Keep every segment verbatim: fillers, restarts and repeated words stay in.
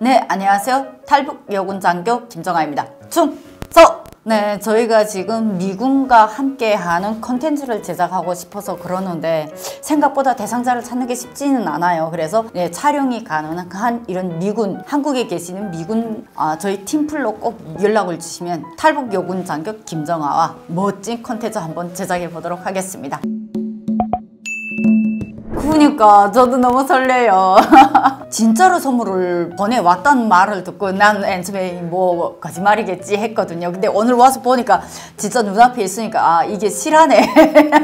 네, 안녕하세요. 탈북 여군 장교 김정아입니다. 충서! 네, 저희가 지금 미군과 함께하는 컨텐츠를 제작하고 싶어서 그러는데 생각보다 대상자를 찾는 게 쉽지는 않아요. 그래서 네, 촬영이 가능한 이런 미군, 한국에 계시는 미군 아, 저희 팀플로 꼭 연락을 주시면 탈북 여군 장교 김정아와 멋진 컨텐츠 한번 제작해 보도록 하겠습니다. 그러니까 저도 너무 설레요. 진짜로 선물을 보내왔다는 말을 듣고 난 엔처음에 뭐 거짓말이겠지 했거든요. 근데 오늘 와서 보니까 진짜 눈앞에 있으니까 아 이게 실하네.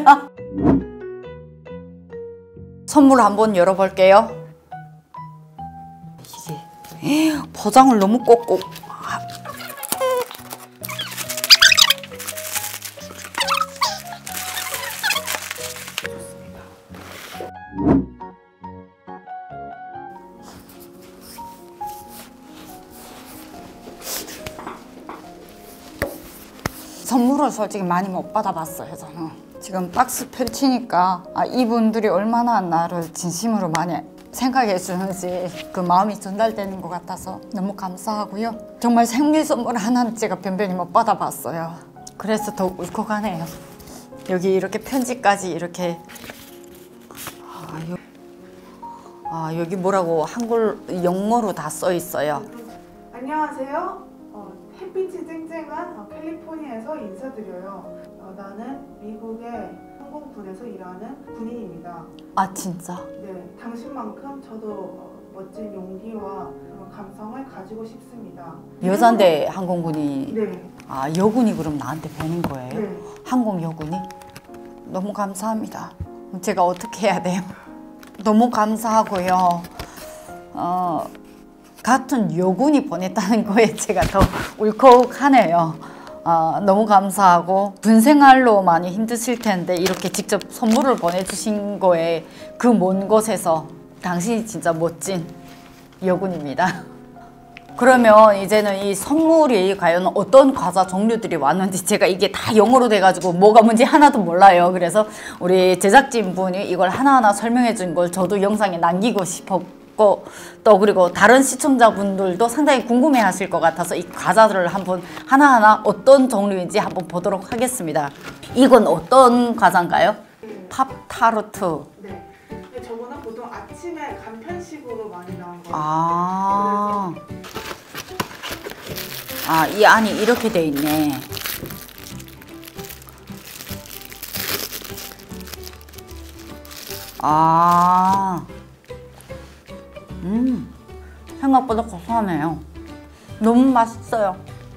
선물 한번 열어볼게요. 이게 포장을 너무 꼭꼭 선물을 솔직히 많이 못 받아봤어요. 저는 지금 박스 펼치니까 아, 이분들이 얼마나 나를 진심으로 많이 생각해 주는지 그 마음이 전달되는 것 같아서 너무 감사하고요. 정말 생일 선물 하나는 제가 변변히 못 받아봤어요. 그래서 더 울컥하네요. 여기 이렇게 편지까지 이렇게 아, 여, 아 여기 뭐라고 한글 영어로 다 써 있어요. 안녕하세요. 어, 햇빛이 쨍쨍한 어, 캘리포니아에서 인사드려요. 어, 나는 미국의 항공군에서 일하는 군인입니다. 아 진짜? 네, 당신만큼 저도 어, 멋진 용기와 그런 감성을 가지고 싶습니다. 여잔데 항공군이 네. 아 여군이 그럼 나한테 배는 거예요? 네. 항공 여군이? 너무 감사합니다. 제가 어떻게 해야 돼요? 너무 감사하고요. 어, 같은 여군이 보냈다는 거에 제가 더 울컥하네요. 어, 너무 감사하고 군생활로 많이 힘드실 텐데 이렇게 직접 선물을 보내주신 거에 그 먼 곳에서 당신이 진짜 멋진 여군입니다. 그러면 이제는 이 선물이 과연 어떤 과자 종류들이 왔는지 제가 이게 다 영어로 돼가지고 뭐가 뭔지 하나도 몰라요. 그래서 우리 제작진 분이 이걸 하나하나 설명해 준 걸 저도 영상에 남기고 싶었고 또 그리고 다른 시청자분들도 상당히 궁금해 하실 것 같아서 이 과자들을 한번 하나하나 어떤 종류인지 한번 보도록 하겠습니다. 이건 어떤 과자인가요? 네. 팝타르트. 네. 근데 저거는 보통 아침에 간편식으로 많이 나온 거예요. 아, 아, 이 안이 이렇게 돼 있네. 아, 음, 생각보다 고소하네요. 너무 맛있어요.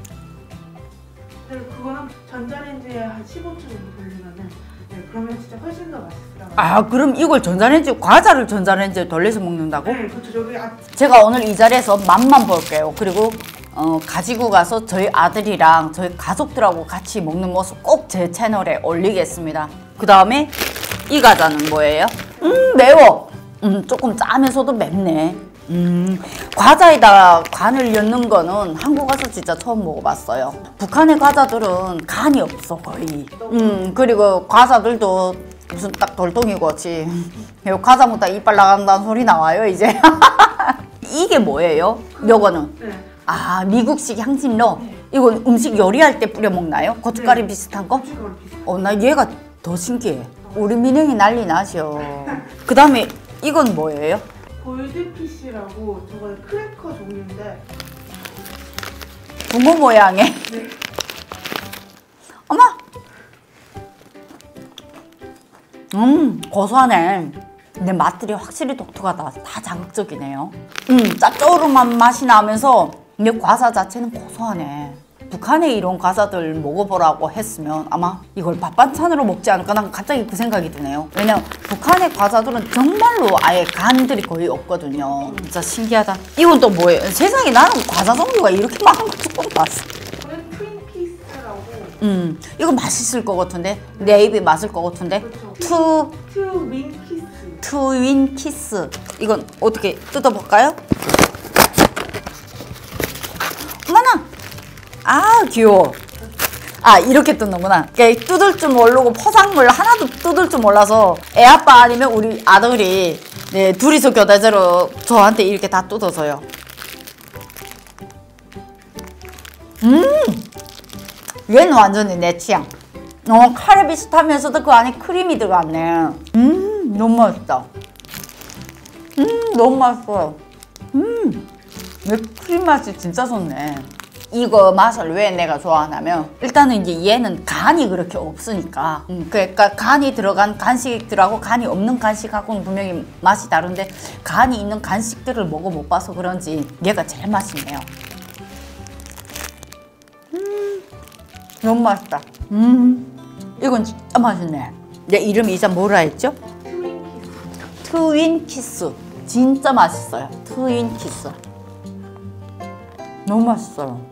네, 그거는 전자레인지에 한 십오 초 정도 돌리면은 네, 그러면 진짜 훨씬 더 맛있어요. 아, 그럼 이걸 전자레인지, 과자를 전자레인지에 돌려서 먹는다고? 네, 그렇죠. 저기 아, 제가 오늘 이 자리에서 맛만 볼게요. 그리고 어, 가지고 가서 저희 아들이랑 저희 가족들하고 같이 먹는 모습 꼭 제 채널에 올리겠습니다. 그 다음에 이 과자는 뭐예요? 음 매워. 음 조금 짜면서도 맵네. 음 과자에다가 간을 넣는 거는 한국 와서 진짜 처음 먹어봤어요. 북한의 과자들은 간이 없어 거의. 음 그리고 과자들도 무슨 딱 돌덩이같이 과자 먹다 이빨 나간다는 소리 나와요 이제. 이게 뭐예요? 요거는? 네. 아 미국식 향신료? 네. 이건 음식 요리할 때 뿌려 먹나요? 고춧가루 네. 비슷한 거? 고춧가루 비슷한 어, 나 얘가 더 신기해. 우리 민영이 난리 나죠. 그 다음에 이건 뭐예요? 골드피쉬라고 저거 크래커 종류인데 붕어 모양의 네. 어머! 음 고소하네. 근데 맛들이 확실히 독특하다. 다 자극적이네요. 음 짭조름한 맛이 나면서 근데 과자 자체는 고소하네. 북한에 이런 과자들 먹어보라고 했으면 아마 이걸 밥 반찬으로 먹지 않을까 난 갑자기 그 생각이 드네요. 왜냐면 북한의 과자들은 정말로 아예 간들이 거의 없거든요. 진짜 신기하다. 이건 또 뭐예요? 세상에 나는 과자 종류가 이렇게 많은 거 처음 봤어. 이거는 트윈키스라고 음 이거 맛있을 것 같은데? 내 입에 맞을 것 같은데? 그렇죠. 투 트윈키스 트윈 키스. 이건 어떻게 뜯어볼까요? 어머나! 아 귀여워. 아 이렇게 뜯는구나. 뜯을 줄 모르고 포장물 하나도 뜯을 줄 몰라서 애아빠 아니면 우리 아들이 네 둘이서 교대제로 저한테 이렇게 다 뜯어줘요. 음! 얘는 완전히 내 취향. 어, 카레 비슷하면서도 그 안에 크림이 들어갔네. 음, 너무 맛있다. 음, 너무 맛있어요. 음, 내 크림 맛이 진짜 좋네. 이거 맛을 왜 내가 좋아하냐면 일단은 이제 얘는 간이 그렇게 없으니까 음, 그러니까 간이 들어간 간식들하고 간이 없는 간식하고는 분명히 맛이 다른데 간이 있는 간식들을 먹어 못 봐서 그런지 얘가 제일 맛있네요. 음, 너무 맛있다. 음, 이건 진짜 맛있네. 얘 이름이 이제 뭐라 했죠? 트윈키스. 트윈키스. 진짜 맛있어요. 트윈키스. 너무 맛있어요.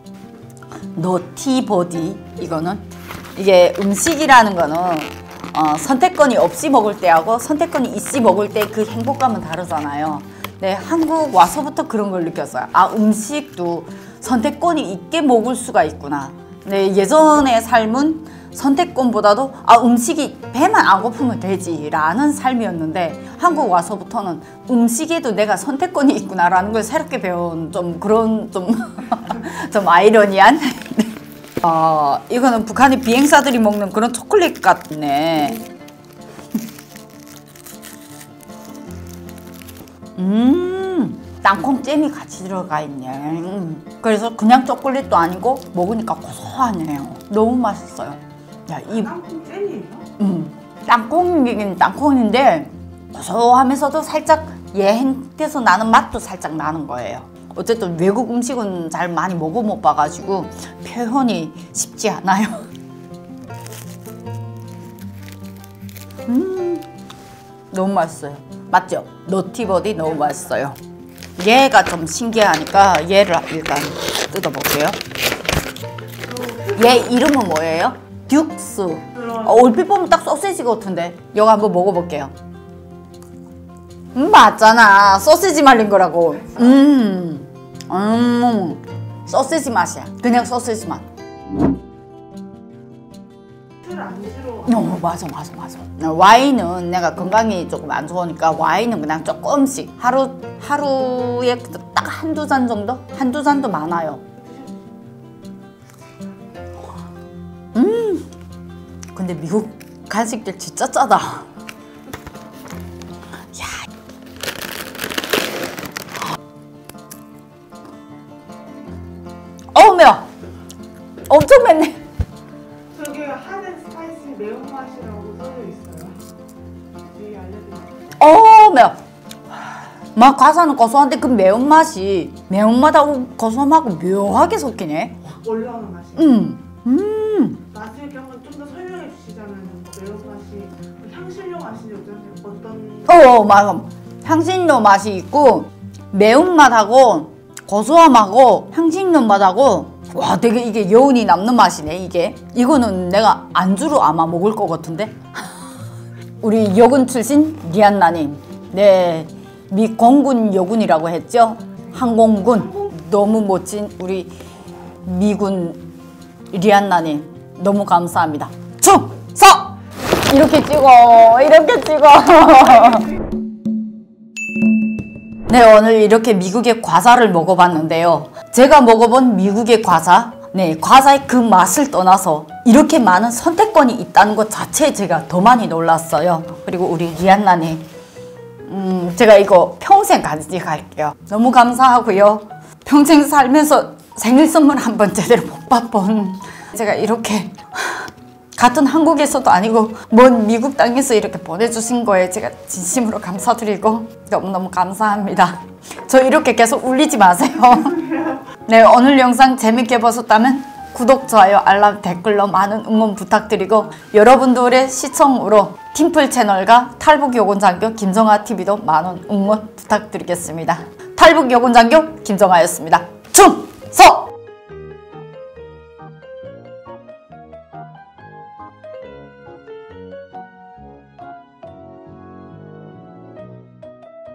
너티버디. 이거는 이게 음식이라는 거는 어, 선택권이 없이 먹을 때하고 선택권이 있이 먹을 때 그 행복감은 다르잖아요. 네, 한국 와서부터 그런 걸 느꼈어요. 아, 음식도 선택권이 있게 먹을 수가 있구나. 네, 예전의 삶은 선택권보다도 아, 음식이 배만 안 고프면 되지 라는 삶이었는데 한국 와서부터는 음식에도 내가 선택권이 있구나 라는 걸 새롭게 배운 좀 그런 좀, 좀 아이러니한 어, 이거는 북한의 비행사들이 먹는 그런 초콜릿 같네. 음, 땅콩 잼이 같이 들어가 있네. 음. 그래서 그냥 초콜릿도 아니고 먹으니까 고소하네요. 너무 맛있어요. 야, 이 땅콩 잼이에요? 음, 땅콩이긴 땅콩인데 고소하면서도 살짝 얘한테서 나는 맛도 살짝 나는 거예요. 어쨌든 외국 음식은 잘 많이 먹어 못 봐가지고 표현이 쉽지 않아요. 음, 너무 맛있어요. 맞죠? 너티버디 너무 맛있어요. 얘가 좀 신기하니까 얘를 일단 뜯어볼게요. 얘 이름은 뭐예요? 듀스. 어, 얼핏 보면 딱 소시지 같은데. 이거 한번 먹어볼게요. 음, 맞잖아. 소시지 말린 거라고. 음, 음, 소시지 맛이야. 그냥 소시지 맛. 술 안주로. 어, 맞아, 맞아, 맞아. 와인은 내가 건강이 조금 안 좋으니까 와인은 그냥 조금씩 하루 하루에 딱 한두 잔 정도? 한두 잔도 많아요. 음, 근데 미국 간식들 진짜 짜다. 야, 어우 매워. 엄청 맵네. 저게 핫앤 스파이시 매운맛이라고 써져 있어요. 여기 알려드릴게요. 어 매워. 막 과자는 고소한데 그 매운맛이 매운맛하고 고소함하고 묘하게 섞이네. 올라오는 맛이. 음, 음. 맛을 이렇게 한번 좀 더 설명해 주시자면 매운맛이 향신료 맛이 어떤? 어, 맞아. 향신료 맛이 있고 매운맛하고 고소함하고 향신료 맛하고 와, 되게 이게 여운이 남는 맛이네. 이게 이거는 내가 안주로 아마 먹을 것 같은데. 우리 여군 출신 리안나님, 네, 미 공군 여군이라고 했죠. 항공군. 너무 멋진 우리 미군 리안나님 너무 감사합니다. 충성! 이렇게 찍어, 이렇게 찍어. 네, 오늘 이렇게 미국의 과자를 먹어봤는데요. 제가 먹어본 미국의 과자, 네, 과자의 그 맛을 떠나서 이렇게 많은 선택권이 있다는 것 자체에 제가 더 많이 놀랐어요. 그리고 우리 리안나님, 음, 제가 이거 평생 간직할게요. 너무 감사하고요. 평생 살면서 생일 선물 한 번 제대로 못 받본 제가 이렇게 같은 한국에서도 아니고 먼 미국 땅에서 이렇게 보내주신 거에 제가 진심으로 감사드리고 너무너무 감사합니다. 저 이렇게 계속 울리지 마세요. 네, 오늘 영상 재밌게 보셨다면 구독, 좋아요, 알람, 댓글로 많은 응원 부탁드리고 여러분들의 시청으로 팀플 채널과 탈북여군장교 김정아티비도 많은 응원 부탁드리겠습니다. 탈북여군장교 김정아였습니다. 충!